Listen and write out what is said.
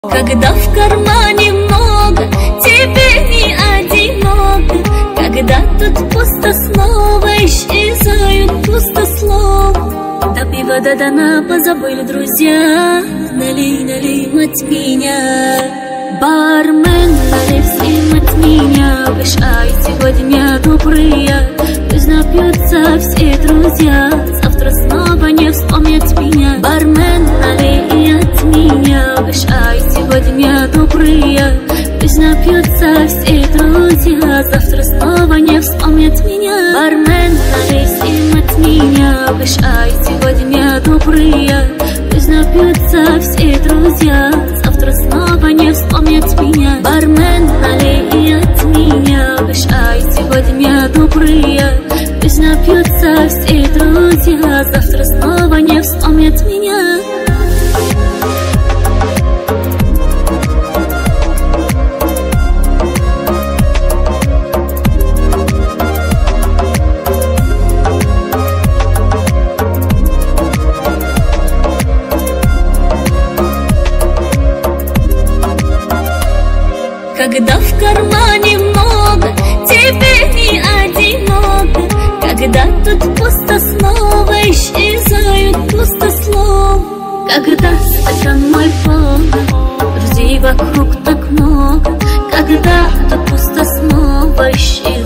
Когда в кармане много, тебе не одиноко. Когда тут пусто, снова исчезают пустослов. До пива до дна позабыли друзья. Налей, налей, мать меня. Бармен, налей всем от меня. Вышай, сегодня добрые. Пусть напьются все друзья. Завтра снова не вспомнят меня. Бармен, налей от меня. Вышай, сегодня добрые. Пусть напьются все друзья. Завтра снова не вспомнят меня. Бармен, налей всем от меня. Вышай, сегодня добрые. Пусть напьются все друзья. Завтра снова не вспомнят меня. Бармен, налей от меня. Вышай, сегодня добрые. Пусть напьются все друзья. Завтра снова не вспомнят меня. Когда в кармане много, тебе не одиноко. Когда тут пусто, снова исчезают пустослов. Когда стакан мой полон, друзей вокруг так много. Когда тут пусто, снова исчезают